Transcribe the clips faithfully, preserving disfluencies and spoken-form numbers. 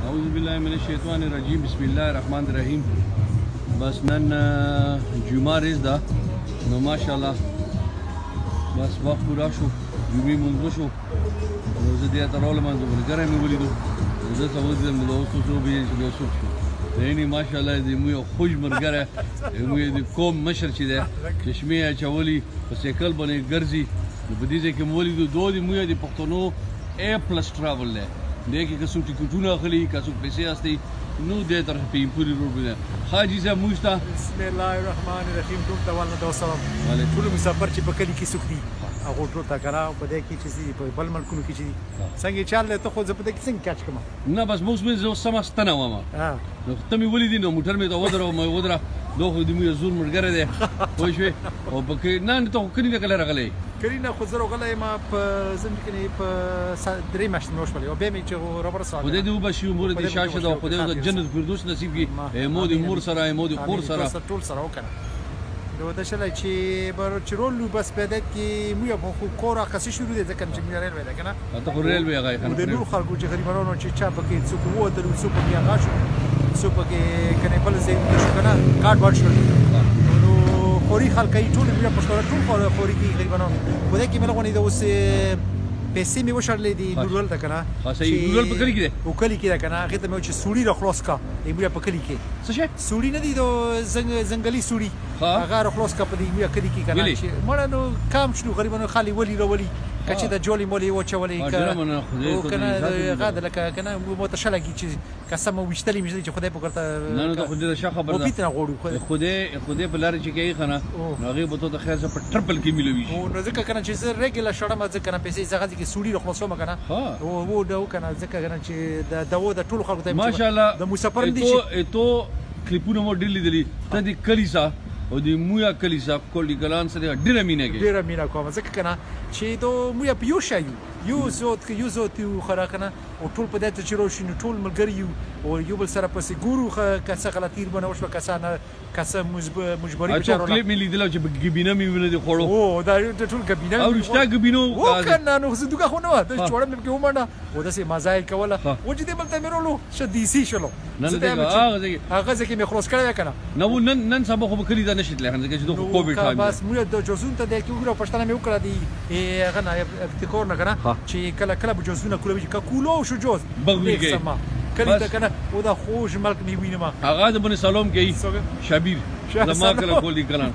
اعوذ بالله من الشیطان الرجیم بسم الله الرحمن الرحیم. بس نن جمعه ورځ ده نو ماشاءالله بس وخت پوره شو، جمعې لمونځ شو نو زه دې ته راغلم، ملګری مې ولیدو، زه ته ودرېدم نو اوس اوس وبېږم چې بیا څوک شو. یعنې ماشاءالله زموږ یو خوږ ملګری، زموږ د قوم مشر چې دی چشمې یې اچولي په سایکل باندې ګرځي، نو په دې ځای کې مې ولیدو دا زموږ د پښتنو اے پلس ټراول دی. دې کې که څوک ټکټونه اخلي، که څوک پیسې اخلي نو دې طرف په پورې روډ باندې حاجي صاحب موږ ته بسم الله الرحمن الرحیم. ټول ته والله دا وسلام. ټول مسافر چې په کلي کې څوک دي هغه ټول ته کرا په دې کې چې په بل ملکونو کې چې څنګه چال ته خو زه په دې کې څنګه کاچ کوم نه بس موږ مې زه سمستنه وم نو ته مې ولیدې نو موټر مې ته ودرو مې ودره دا خو دې مې زور مرګره دی پوه شوې او پکې نه ته خو کلي نه کله راغلی کلي نه خو زه راغلی یم په زندګۍ په درې میاشتې مې وشولې او بیا مې چې رابر ساعت خدای دې وبښي عمر دې شاشه دا خدای دې جنت فردوس نصیب کړي مو دې مور سره مو دې خور سره ټول سره وکړه نو دا شله چې بر چرولو بس بدت کې مو په خو کور اخصي شروع دي ځکه چې مې ریل وای دا کنه ته خو ریل وای غای خنه د نور خلکو چې غریبانو چې چا پکې څوک وو درو څوک پکې هغه شو څوک پکې کنه بل ځای شو کنه کارت ورډ شو نو خوري خلکای ټول بیا پښتون ټول خوري کې غریبانو خو دې کې مې لغونې دا اوس پیسې مې وشړلې دي ډورل ته کنه خاصه ډورل په کلی کې ده او کلی کې ده کنه هغه ته مې چې سوري را خلاص کا دې مې په کلی کې څه شي سوري نه دي دو زنګ زنګلي سوري هغه را خلاص کا په دې مې کلی کې کنه چې مړ نو کام شنو غریبانو خالي ولي را ولي کچې د جولي مولي وچولې کنه هغه د لکه کنه مو ته شلګي چې قسم وشتلې مې چې خدای په کرته نه نه خو دې ښه خبره ده او پیتنه غوړو خدای خدای په لار چې کوي خنه هغه به ته خیر څه په ټرپل کې ملوي او نو ځکه کنه چې زه ریګل شړم ځکه کنه پیسې زغه کې سوري را خلاصوم کنه او وو دا کنه ځکه کنه چې د داو د ټولو خلکو ته ماشاءالله د مسافر دي چې ته کلیپونه مو ډیلی دي ته د کلیسا او د مویا کلیسا کولی ګلان سره ډیره مینه کې ډیره مینه کوم ځکه کنه چې دو مویا پیو شایو یو زوت کې یو زوت یو خره کنه او ټول په دې ته چې روشي ټول ملګری یو او یو بل سره پسې ګورو کسه غلطیر بنه وشو کسه نه کسه مجبوري بچارو کلیپ مې لیدل چې ګبینه مې ونه دي خوړو او دا ټول ګبینه او رښتا ګبینو کنه نو زه دغه خو نه و دا چوړم کې ومنه او داسې مزایل کوله و چې دې بل ته مې رولو شديسي شلو نن دې هغه هغه ځکه مې خلاص کړی کنه نو نن نن سبا خو کلی دا نشیت لهن ځکه چې د کووډ ټایم بس موږ د جوزون ته د کیورو پښتنه مې وکړه دی هغه نه ابتکار نه کنه چې کله کله به جوزونه کوله چې کولو شو جوز بغویږي کله ته کنه او دا خوش ملک مې وینم هغه د بن سلام کوي شبیر زما کله کولی کلان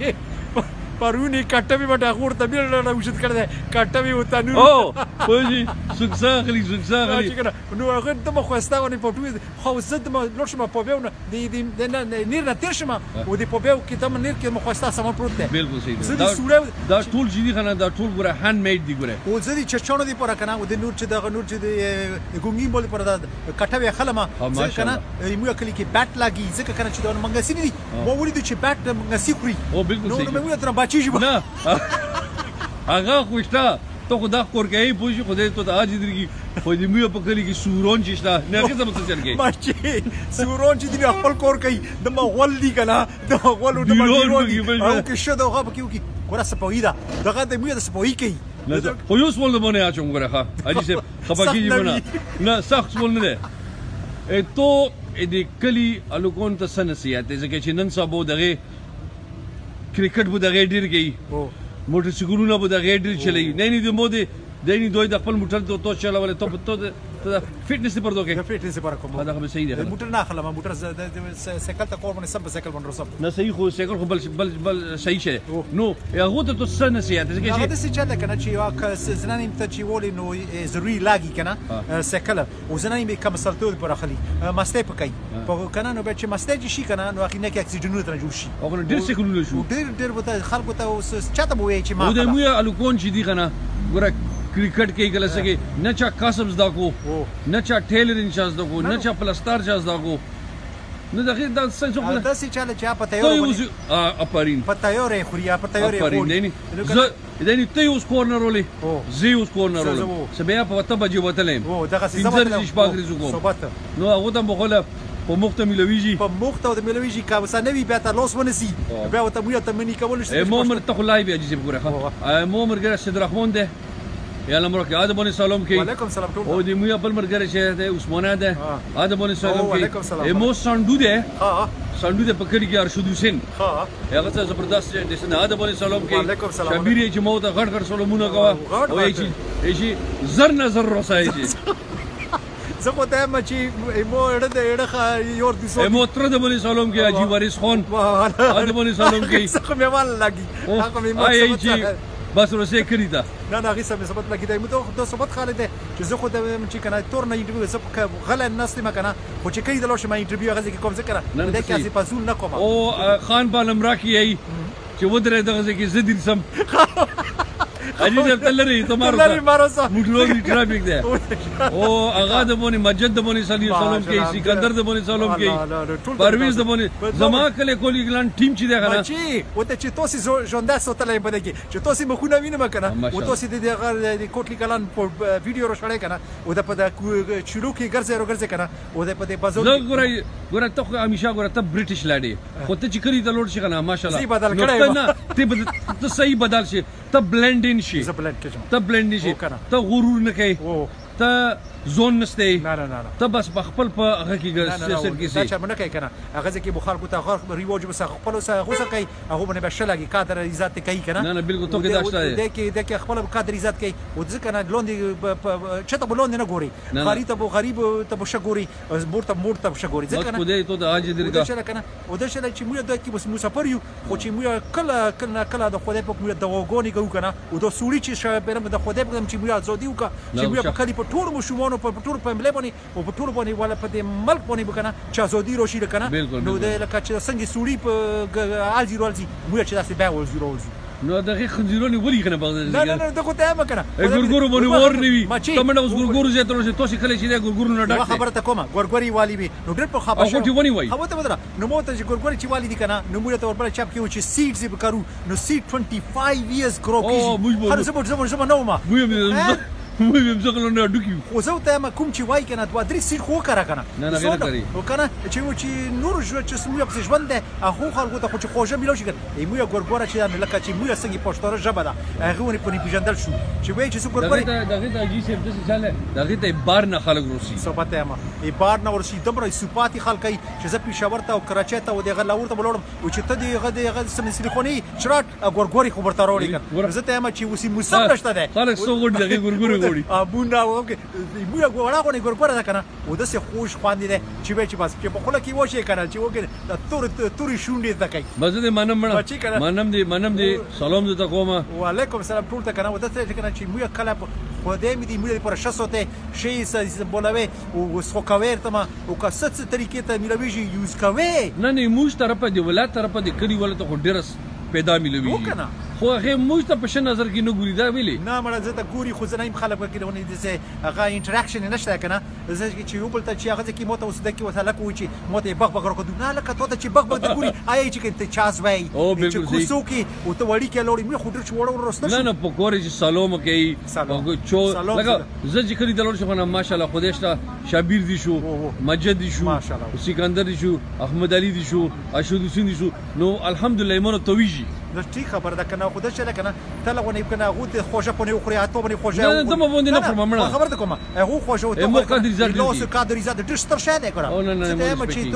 پرونی کټوي وټه غور ته بیل نه وشت کړه کټوي وته نور او پوجي سوکسا خلی سوکسا خلی نو هغه ته مخ واستاونه پټوي خو زد ما لورشم په بیو نه دی دی نه نیر نه تیر شمه او دی په بیو کې ته نیر کې مخ واستا سم پروت دی بالکل صحیح دا دا ټول جدي خنه دا ټول ګره هاند میډ دی ګره او زدي چچونو دی پر کنه او د نور چې د نور چې د ګونګي بول پر دا کټوي خلمه ځکه کنه مو کلی کې بیٹ لاګي ځکه کنه چې دا منګسي دي مو ولید چې بیٹ منګسي خوري او بالکل صحیح نو مې تر نه هغه خوشتا ته خدا کور کې پوښي خدای ته اج درګي خو دې مې په کلی کې سورون چشتا نه هغه څه مڅ چل کې ماشي سورون چې دې خپل کور کوي د مغول دی کنه د مغول د مغول او کې شته هغه کې کې ګوره سپویدا دغه دې مې د سپوی کوي خو یو څول باندې اچوم ګوره ښه اجي څه خپګي نه نه سخت څول نه ده ته دې کلی الکون ته سنسیات ځکه چې نن سبا دغه کرکټ بو دغه ډیر گئی موټر سایکلونه بو دغه ډیر چلی نه نه د مودي دیني دوی د خپل موټر ته تو چلاولې ته ته ته فټنس پر دوکې فټنس پر کوم دا خو صحیح دی موټر نه خلم موټر سایکل ته کوم نه سم سایکل باندې رسم نه صحیح خو سایکل خو بل بل بل صحیح شه نو هغه ته تو سن نصیحت ځکه چې هغه د څه چاته کنه چې واک زنانې ته چې ولې نو ضروري لاګي کنه سایکل او زنانې به کم سرتول پر اخلي مسته پکای په کنه نو به چې مسته شي کنه نو اخینه کې اکسیجن تر جوړ شي او ډیر سایکلونه شو ډیر ډیر وته خلکو ته چاته وایي چې ما او د مو الکون چې دی کنه ګره کرکټ کې کله سګي نه چا کاسب زدا کو نه چا ټیلرینګ چا زدا کو نه چا پلستر چا زدا کو نه دغه د څه څه دا څه چاله چا پته یو اپارین پته یو ری خوریا پته یو ری اپارین نه نه دني ته یو کورنر ولې زی یو کورنر ولې سبیا په وته بجې وتلې او دغه څه زما نو هغه د مخاله په مخته ملويږي په مخته د ملويږي کا وسه نوی بیا ته لوس ونسی بیا ته مو ته منی کول شي مو مر ته خلای بیا جې ګوره ها مو مرګه صدر رحمان ده یاله مرکه اده باندې سلام کوي وعلیکم سلام ټول او د مویا بل مرګره شه ده عثمانه ده اده باندې سلام وعلیکم سلام. کوي ایمو ساندو ده ها ساندو ده پکړی کې ارشد حسین ها هغه څه زبردست دي څنګه اده باندې سلام کوي وعلیکم سلام. شبیر یې چې مو ته غړ غړ سلامونه کوه غړ او غړ. یې چې یې زر نظر رسای شي زه خو ته یم چې ایمو اړه د اړه خا یور دي سو ایمو تر د باندې سلام کوي حاجی وارث خان اده باندې سلام کوي زه خو مې وال لګي هغه مې مو آی چې بس ورسې کړی دا نه نه هغه سمې ثبت لګی دی مو ته ثبت خالد دی چې زه خو د چې کنه تور نه انټرویو زه غل نست ما کنه خو چې کړي د لوش ما انټرویو هغه کې کوم ذکر نه ده کې ازي پاسون نه کوم او خان بالم راکی ای چې ودرې دغه کې زدیر سم اجي دې تلری تمہارو تلری مارو سا موټرو دی ټرافیک ده او هغه د مونږ مسجد د مونږ سلام کوي سکندر د مونږ سلام کوي پرویز د مونږ زما کله کولی ګلان ټیم چې ده غلا چې وته چې توسي ژوند ساتلای بده کې چې توسي مخونه وینم کنه او توسي د د کوټلی کلان په ویډیو رو شړای کنه او د په د چړو کې ګرځي رو ګرځي کنه او د په د بازو زه ګورای ګورای ته خو همیشه ګورای ته برټیش لاړې خو ته چې کړی د لوړ شي کنه ماشاءالله زی بدل کړای نه ته ته صحیح بدل شي ته بلند ان شي زه بلند کېږم ته بلند شي ته غرور نه کوي ته زون نسته نه نه نه ته بس په خپل په هغه کې سر کې سي دا چې نه کوي کنه هغه ځکه بخار کو ته غر ریواج بس خپل سره غوسه کوي هغه باندې بشلګي قادر عزت کوي کنه نه نه بالکل تو کې داشته ده کې ده کې خپل قادر عزت کوي او ځکه نه لوند چته بلوند نه ګوري غریب ته غریب ته بشګوري مورته مورته بشګوري ځکه نه خدای ته د اج درګه چې کنه او د شل چې موږ د کې بس مسافر یو خو چې موږ کله کله کله د خدای په موږ د وګونی ګو کنه او د سوري چې شابه د خدای په چې موږ ازادي وکړه چې موږ په کلی په ټول مشمونو په ټول په ملي باندې او په ټول باندې ولا په دې ملک باندې وکنه چې ازادي روشي کنه نو د لکه چې څنګه سوري په الزي رولزي موږ چې داسې به ولزي رولزي نو دغه خنزیرونی ولي کنه بغداد نه نه نه دغه ته ما کنه ګورګورو باندې ور نیوي تمنه اوس ګورګورو زه تر اوسه توسي کله چې دا ګورګورو نه ډاکټر خبره ته کومه ګورګوري والی وي نو ډېر په خبره شو او ونی وای هغه ته بدره نو مو ته چې ګورګوري چې والی دي کنه نو موږ ته وربل چاپ کیو چې سیډز به کارو نو سیډ پنځه ایرز ګرو کیږي هر څه به زموږ نو ما مو هم څنګه نه ډوکی خو زه ته ما کوم چې وای کنه دوه درې سیټ خو کرا کنه نه نه غیر کری او کنه چې و چې نور جو چې سمو په ژوند ده هغه خلکو ته خو چې خوږه ملو شي کنه مو یو ګورګوره چې نه لکه چې مو یو څنګه پښتو ژبه ده هغه ونی په پیژندل شو چې وای چې څو ګورګوري دغه ته جی سیف د چاله دغه ته بار نه خلک روسي صحبت ما ای بار نه ورسي دمر سپاتی خلکای چې زه پېښور ته او کراچۍ ته او دغه لاور ته بلوړم او چې ته دغه دغه سمسلیخونی شراټ ګورګوري خبر ته راوړي کنه زه ته ما چې وسی موسم نشته ده خلک سو ګور دغه ګورګوري وړي ابونه اوکې موږ غواړو غوړي ګورګوره ده کنه او د څه خوش خواندې ده چې به چې بس چې په خله کې وشه کنه چې وګړي د تور توري شونډې ده کوي بس دې منم منم منم دې منم دې سلام دې تقومه وعلیکم سلام ټول ته کنه و د څه کنه چې موږ کله خو دې مې دې موږ پر شاسوته شي س بولوي او سخو کاویر ته ما او که ست طریقې ته ملويږي یوز کوي نه نه موږ طرفه دی ولادت طرفه دی کړي ولته خو ډیرس پیدا ملوي خو هغه موږ ته په شن نظر کې نه ګوري دا ویلي نه مړه زه ته ګوري خو زه نه يم خلک کې ونه دي چې هغه انټراکشن نشته کنه زه چې یو بل ته چې هغه کې موته اوس د کې وته لکه و چې موته بغ بغ راکو نه لکه ته چې بغ بغ د ګوري آی چې کې ته چاز وای چې کوڅو کې او ته وړي کې لوري مې خو ډېر چوړو ورسته نه نه په کور چې سلام کوي او چو لکه زه چې کړی د لور شو نه ماشاءالله خدای شته شابیر دي شو مجد دي شو سکندر دي شو احمد علي دي شو اشود حسین دي شو نو الحمدلله ایمانو تویجی نو ټیک خبر ده کنه خدای شله کنه ته لغونه کنه غو ته خوشا پونه خوري اته باندې خوشا نه ته مو باندې نه فرمامړه خبر ده کومه هغه خوشا او ته مو قدر زاد لوس قدر زاد ډیر ستر شه ده کنه او نه نه ته ما چې ته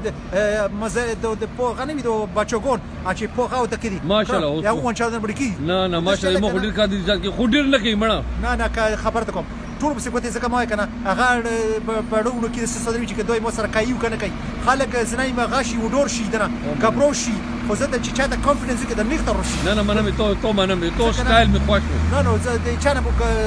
په مزه د په غنمي د بچوګون چې په غاو ته کړي ماشاءالله یا وون چا نه بړکی نه نه ماشاءالله مو ډیر قدر زاد کې خو ډیر نه کوي مړه نه نه خبر ده کوم ټول په سپوتې ځکه ما کنه هغه په ډوړو کې څه صدري چې دوی مو سره کایو کنه کوي خلک زنای ما غاشي ودور شي دنه کبرو شي خو زه ته چې چا ته کانفیډنس کې د نیخته روشي نه نه منم ته ته منم ته سټایل می خوښ نه نو زه د چا نه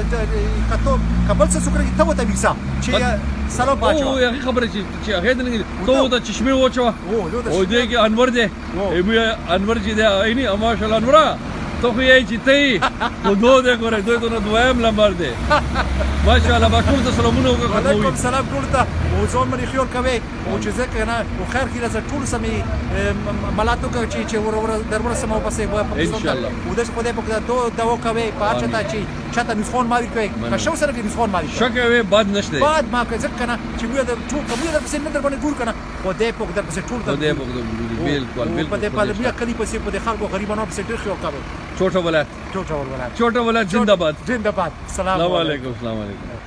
کته کبل څه سکرې ته وته ویسا چې سلام باچو او هغه خبره چې چې هغه نه ته د چشمه وچو او دې کې انور دې ایمه انور چې دې عیني ماشاءالله انور تو خو یې چې ته خو دوه دې ګورې دوی ته دویم لمبر دې ماشاءالله با ټول ته سلامونه وکړه وعلیکم سلام ټول ته او ځون مې خیال کوي او چې ځکه نه او خیر کې راځه ټول سمې ملاتو کوي چې چې ور ور درور سمو پسې ان شاء الله او د څه په دې په دا دوا کوي پاتې تا چې چاته نسخون ماوی کوي که شو سره کې نسخون ماوی شکه وي بد نشته بعد ما که ځکه کنه چې موږ د ټول کوم در پسې نه در باندې ګور کنه خو دې په در پسې ټول خو دې په بالکل بالکل په دې په دې کلی پسې په دې خلکو غریبانو پسې ډېر خو کابل छोटा ولایت छोटा ولایت छोटा ولایت زنده باد زنده باد سلام علیکم السلام علیکم